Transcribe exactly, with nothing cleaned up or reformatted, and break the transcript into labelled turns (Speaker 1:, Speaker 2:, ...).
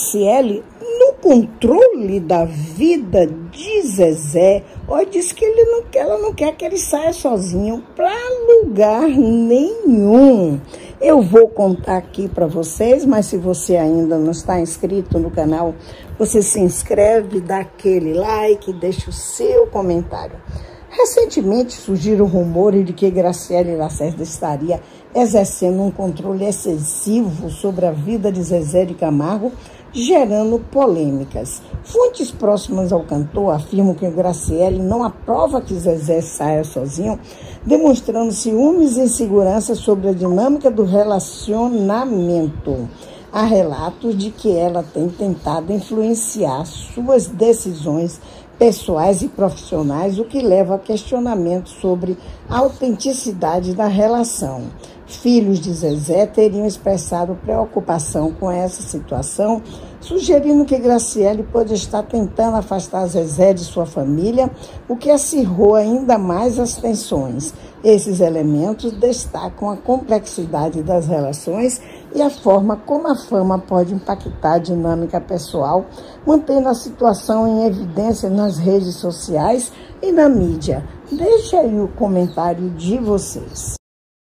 Speaker 1: Graciele, no controle da vida de Zezé, ó, diz que ele não, ela não quer que ele saia sozinho para lugar nenhum. Eu vou contar aqui para vocês, mas se você ainda não está inscrito no canal, você se inscreve, dá aquele like, deixa o seu comentário. Recentemente surgiram rumores de que Graciele Lacerda estaria exercendo um controle excessivo sobre a vida de Zezé de Camargo, gerando polêmicas. Fontes próximas ao cantor afirmam que Graciele não aprova que Zezé saia sozinho, demonstrando ciúmes e insegurança sobre a dinâmica do relacionamento. Há relatos de que ela tem tentado influenciar suas decisões pessoais e profissionais, o que leva a questionamentos sobre a autenticidade da relação. Filhos de Zezé teriam expressado preocupação com essa situação, sugerindo que Graciele pode estar tentando afastar Zezé de sua família, o que acirrou ainda mais as tensões. Esses elementos destacam a complexidade das relações e a forma como a fama pode impactar a dinâmica pessoal, mantendo a situação em evidência nas redes sociais e na mídia. Deixe aí o comentário de vocês.